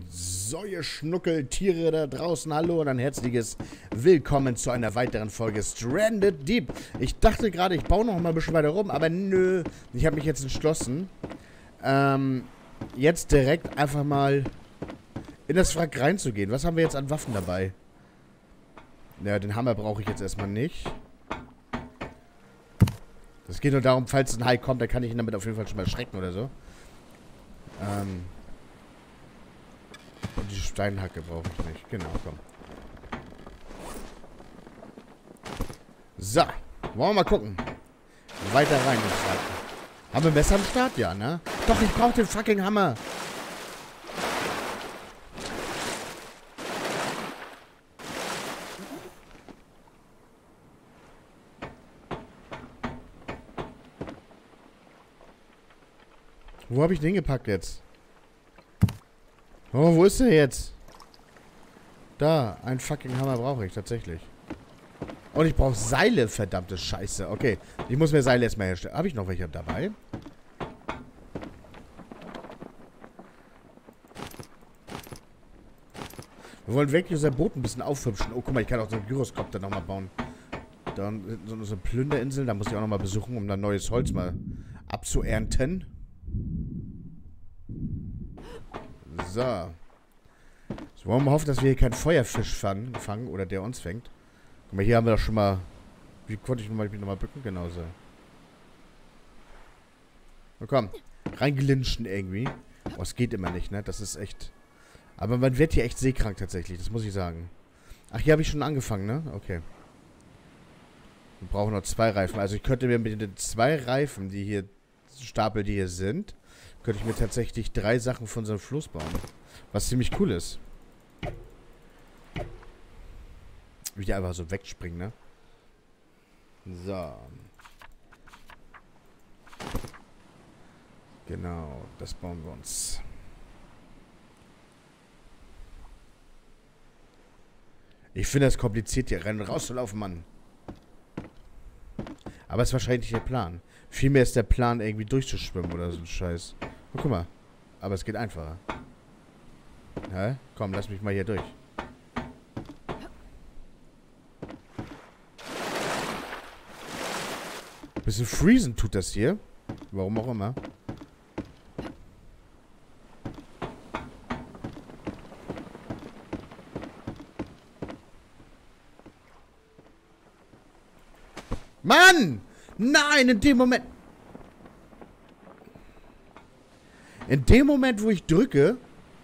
So, ihr Schnuckeltiere da draußen, hallo und ein herzliches Willkommen zu einer weiteren Folge Stranded Deep. Ich dachte gerade, ich baue noch mal ein bisschen weiter rum, aber nö. Ich habe mich jetzt entschlossen, jetzt direkt einfach mal in das Wrack reinzugehen. Was haben wir jetzt an Waffen dabei? Ja, den Hammer brauche ich jetzt erstmal nicht. Es geht nur darum, falls ein Hai kommt, dann kann ich ihn damit auf jeden Fall schon mal schrecken oder so. Und die Steinhacke brauche ich nicht. Genau, komm. So. Wollen wir mal gucken. Weiter rein ins Wrack. Haben wir Messer am Start? Ja, ne? Doch, ich brauche den fucking Hammer. Wo habe ich den hingepackt jetzt? Oh, wo ist der jetzt? Da, ein fucking Hammer brauche ich tatsächlich. Und ich brauche Seile, verdammte Scheiße. Okay, ich muss mir Seile erstmal herstellen. Habe ich noch welche dabei? Wir wollen wirklich unser Boot ein bisschen aufhübschen. Oh, guck mal, ich kann auch so einen Gyroskopter nochmal bauen. Dann so eine Plünderinsel, da muss ich auch nochmal besuchen, um dann neues Holz mal abzuernten. So. So, wollen wir hoffen, dass wir hier keinen Feuerfisch fangen oder der uns fängt. Guck mal, hier haben wir doch schon mal... Wie konnte ich mich nochmal bücken? Genau so. Na komm, reingelinschen irgendwie. Oh, es geht immer nicht, ne? Das ist echt... Aber man wird hier echt seekrank tatsächlich, das muss ich sagen. Ach, hier habe ich schon angefangen, ne? Okay. Wir brauchen noch 2 Reifen. Also ich könnte mir mit den 2 Reifen, die hier... Stapel, die hier sind... Könnte ich mir tatsächlich 3 Sachen von so einem Fluss bauen. Was ziemlich cool ist. Wie die einfach so wegspringen, ne? So. Genau, das bauen wir uns. Ich finde das kompliziert, hier rein und raus zu laufen, Mann. Aber es ist wahrscheinlich nicht der Plan. Vielmehr ist der Plan, irgendwie durchzuschwimmen oder so ein Scheiß. Oh, guck mal. Aber es geht einfacher. Hä? Komm, lass mich mal hier durch. Bisschen freezen tut das hier. Warum auch immer. Mann! Nein, in dem Moment... In dem Moment, wo ich drücke...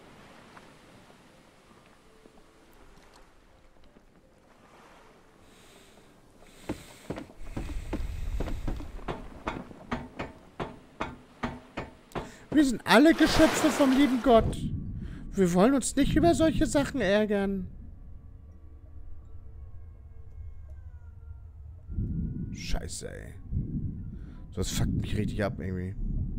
Wir sind alle Geschöpfe vom lieben Gott. Wir wollen uns nicht über solche Sachen ärgern. Scheiße, ey. Das fuckt mich richtig ab, irgendwie.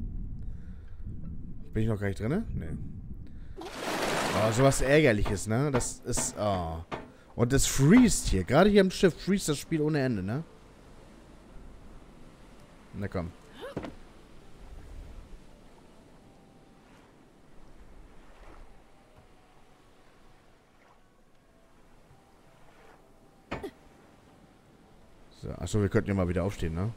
Bin ich noch gar nicht drin? Nee. Oh, sowas Ärgerliches, ne? Das ist... Oh. Und das freest hier. Gerade hier im Schiff freest das Spiel ohne Ende, ne? Na komm. So, achso, wir könnten ja mal wieder aufstehen, ne?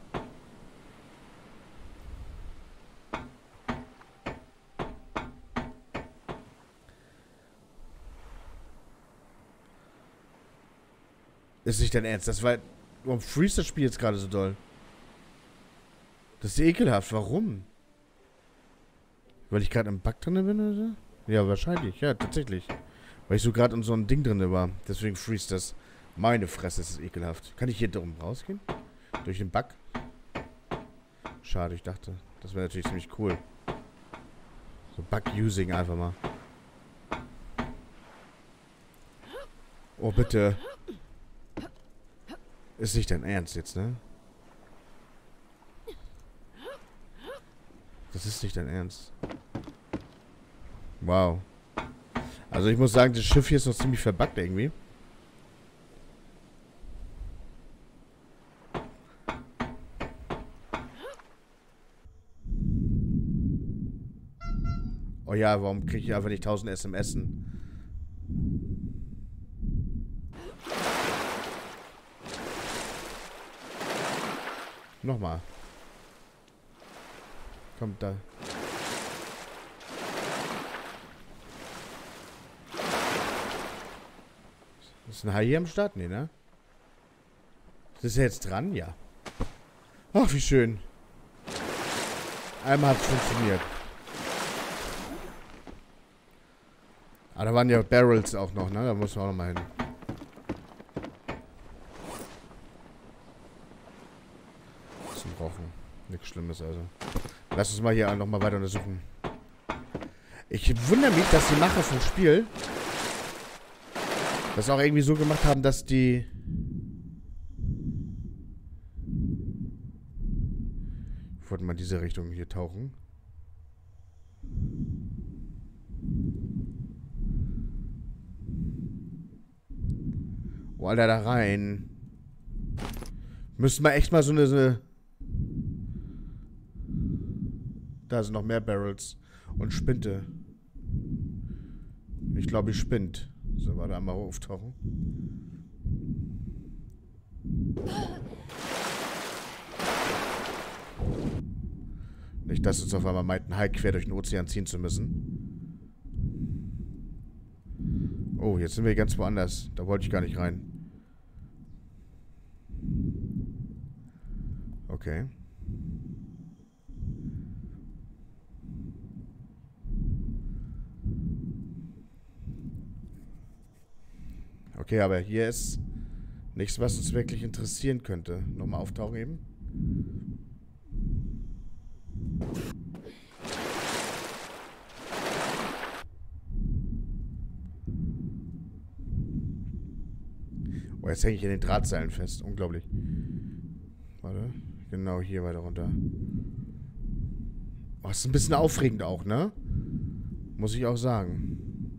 Ist nicht dein Ernst? Das war... Warum freest das Spiel jetzt gerade so doll? Das ist ekelhaft. Warum? Weil ich gerade im Bug drin bin oder so? Ja, wahrscheinlich. Ja, tatsächlich. Weil ich so gerade in so einem Ding drin war. Deswegen freest das. Meine Fresse, das ist ekelhaft. Kann ich hier drum rausgehen? Durch den Bug? Schade, ich dachte. Das wäre natürlich ziemlich cool. So Bug-Using einfach mal. Oh, bitte. Ist nicht dein Ernst jetzt, ne? Das ist nicht dein Ernst. Wow. Also ich muss sagen, das Schiff hier ist noch ziemlich verbuggt irgendwie. Oh ja, warum kriege ich einfach nicht 1000 SMSen? Nochmal. Kommt da. Ist ein Hai hier am Start? Nee, ne? Ist er jetzt dran? Ja. Ach, wie schön. Einmal hat es funktioniert. Ah, da waren ja Barrels auch noch, ne? Da muss man auch noch mal hin. Zum Rochen. Nichts Schlimmes also. Lass uns mal hier noch mal weiter untersuchen. Ich wundere mich, dass die Macher vom Spiel das auch irgendwie so gemacht haben, dass die... Ich wollte mal in diese Richtung hier tauchen. Oh, Alter, da rein. Müssten wir echt mal so eine... Da sind noch mehr Barrels. Und Spinte. Ich glaube, ich spinnt. So, warte, einmal auftauchen. Nicht, dass uns auf einmal meint, ein Hai quer durch den Ozean ziehen zu müssen. Oh, jetzt sind wir ganz woanders. Da wollte ich gar nicht rein. Okay. Okay, aber hier ist nichts, was uns wirklich interessieren könnte. Nochmal auftauchen eben. Oh, jetzt hänge ich in den Drahtseilen fest. Unglaublich. Warte. Genau hier weiter runter. Oh, ist ein bisschen aufregend auch, ne? Muss ich auch sagen.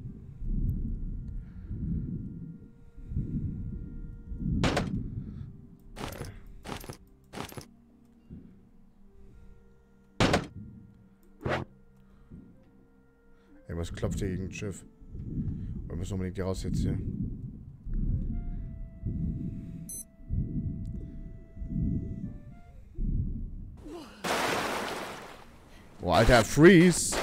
Irgendwas klopft hier gegen ein Schiff. Wir müssen unbedingt hier raus jetzt hier. Oh, Alter, Freeze!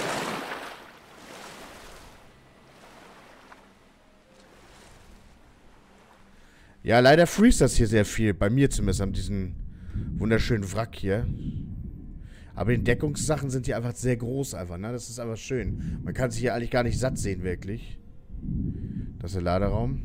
Ja, leider freeze das hier sehr viel. Bei mir zumindest an diesem wunderschönen Wrack hier. Aber die Deckungssachen sind hier einfach sehr groß einfach, ne? Das ist einfach schön. Man kann sich hier eigentlich gar nicht satt sehen, wirklich. Das ist der Laderaum.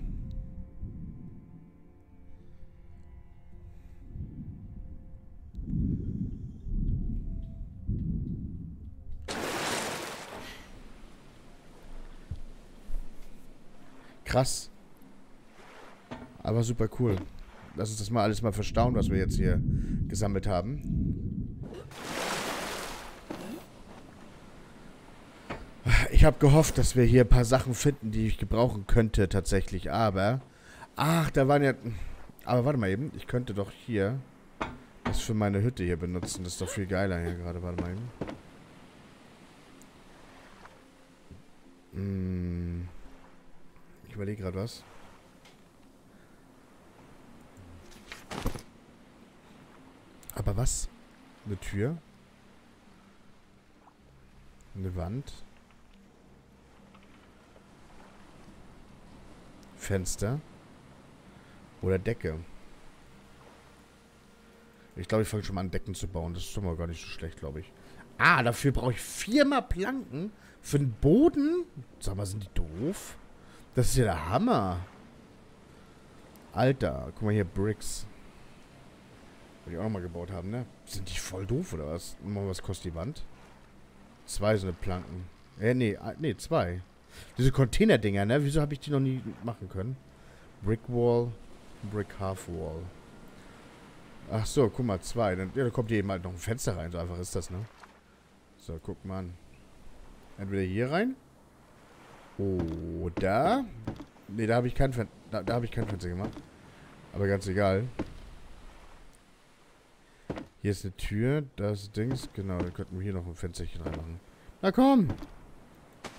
Krass. Aber super cool. Lass uns das mal alles mal verstauen, was wir jetzt hier gesammelt haben. Ich habe gehofft, dass wir hier ein paar Sachen finden, die ich gebrauchen könnte tatsächlich, aber... Ach, da waren ja... Aber warte mal eben, ich könnte doch hier das für meine Hütte hier benutzen. Das ist doch viel geiler hier gerade, warte mal eben. Ich überlege gerade was. Aber was? Eine Tür? Eine Wand? Fenster? Oder Decke? Ich glaube, ich fange schon mal an, Decken zu bauen. Das ist schon mal gar nicht so schlecht, glaube ich. Ah, dafür brauche ich 4 mal Planken für den Boden? Sag mal, sind die doof? Das ist ja der Hammer. Alter, guck mal hier, Bricks. Wollte ich auch nochmal gebaut haben, ne? Sind die voll doof, oder was? Was kostet die Wand? 2 so eine Planken. Nee, 2. Diese Container-Dinger, ne? Wieso habe ich die noch nie machen können? Brick Wall, Brick Half Wall. Ach so, guck mal, 2. Dann, ja, da kommt hier eben halt noch ein Fenster rein. So einfach ist das, ne? So, guck mal an. Entweder hier rein. Oder... Ne, da habe ich kein da habe ich kein Fenster gemacht. Aber ganz egal. Hier ist eine Tür, das Dings. Genau, dann könnten wir hier noch ein Fensterchen reinmachen. Na komm!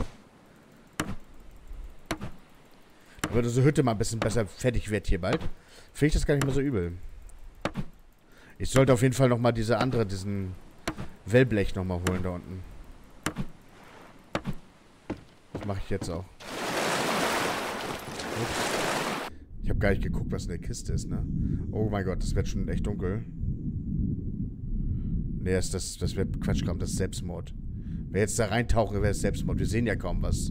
Wenn unsere Hütte mal ein bisschen besser fertig wird hier bald, finde ich das gar nicht mehr so übel. Ich sollte auf jeden Fall nochmal diesen Wellblech nochmal holen da unten. Das mache ich jetzt auch. Ups. Ich habe gar nicht geguckt, was in der Kiste ist, ne? Oh mein Gott, das wird schon echt dunkel. Ne, das wird Quatschkram, das ist Selbstmord. Wer jetzt da reintauche, wäre es Selbstmord. Wir sehen ja kaum was.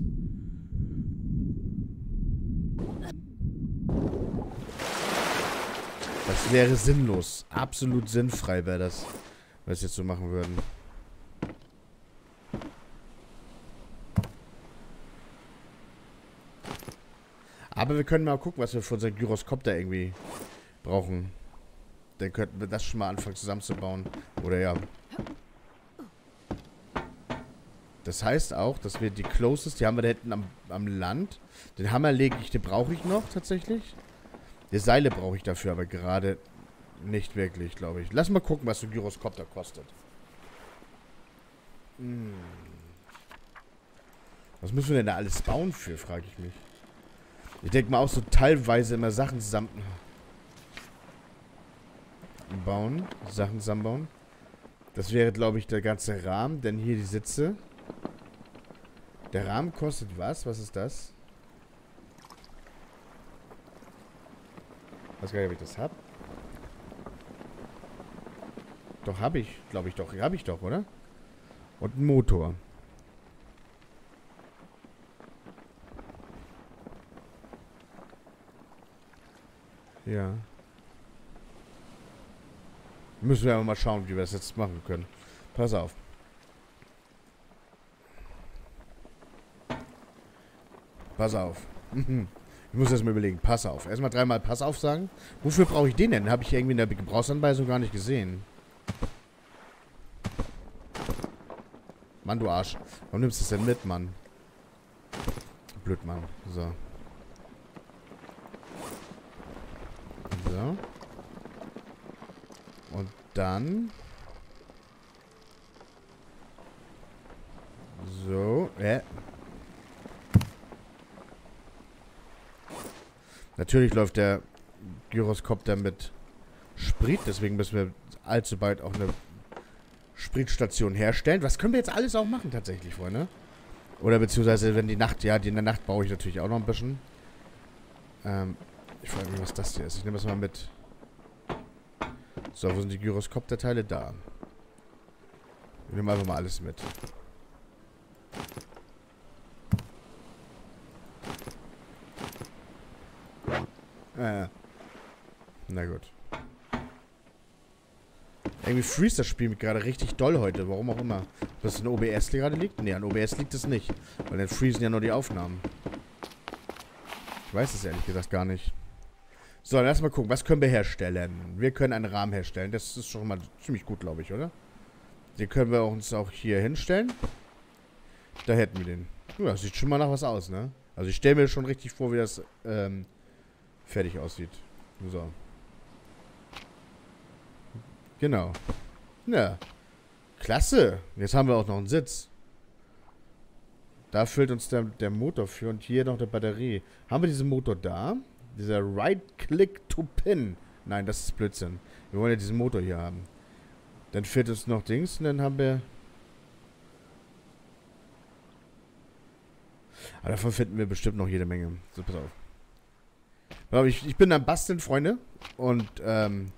Das wäre sinnlos. Absolut sinnfrei wäre das, wenn wir es jetzt so machen würden. Aber wir können mal gucken, was wir für unseren Gyroskopter irgendwie brauchen. Dann könnten wir das schon mal anfangen zusammenzubauen. Oder ja. Das heißt auch, dass wir die Closest, die haben wir da hinten am Land. Den Hammer den brauche ich noch tatsächlich. Die Seile brauche ich dafür aber gerade nicht wirklich, glaube ich. Lass mal gucken, was so ein Gyroskopter kostet. Was müssen wir denn da alles bauen für, frage ich mich. Ich denke mal auch so teilweise immer Sachen zusammenbauen. Sachen zusammenbauen. Das wäre, glaube ich, der ganze Rahmen. Denn hier die Sitze. Der Rahmen kostet was? Was ist das? Ich weiß gar nicht, ob ich das habe. Doch, habe ich. Glaube ich doch. Habe ich doch, oder? Und einen Motor. Ja. Müssen wir aber mal schauen, wie wir das jetzt machen können. Pass auf. Pass auf. Ich muss erst mal überlegen. Pass auf. Erstmal dreimal Pass auf sagen. Wofür brauche ich den denn? Habe ich irgendwie in der Gebrauchsanweisung gar nicht gesehen. Mann, du Arsch. Warum nimmst du das denn mit, Mann? Blöd, Mann. So. So. Und dann... So. Natürlich läuft der Gyroskopter mit Sprit, deswegen müssen wir allzu bald auch eine Spritstation herstellen. Was können wir jetzt alles auch machen tatsächlich, Freunde? Oder beziehungsweise, wenn die Nacht, ja, in der Nacht baue ich natürlich auch noch ein bisschen. Ich frage mich, was das hier ist. Ich nehme das mal mit. So, wo sind die Gyroskopterteile? Da. Wir nehmen einfach mal alles mit. Na gut. Irgendwie freeze das Spiel gerade richtig doll heute. Warum auch immer. Ob das in OBS gerade liegt? Ne, an OBS liegt es nicht. Weil dann freezen ja nur die Aufnahmen. Ich weiß es ehrlich gesagt gar nicht. So, dann lass mal gucken. Was können wir herstellen? Wir können einen Rahmen herstellen. Das ist schon mal ziemlich gut, glaube ich, oder? Den können wir uns auch hier hinstellen. Da hätten wir den. Ja, das sieht schon mal nach was aus, ne? Also ich stelle mir schon richtig vor, wie das fertig aussieht. So. Genau. Ja. Klasse. Jetzt haben wir auch noch einen Sitz. Da füllt uns der Motor für und hier noch eine Batterie. Haben wir diesen Motor da? Dieser Right-Click to Pin. Nein, das ist Blödsinn. Wir wollen ja diesen Motor hier haben. Dann fehlt uns noch Dings und dann haben wir... Aber davon finden wir bestimmt noch jede Menge. So, pass auf. Ich bin am Basteln, Freunde. Und,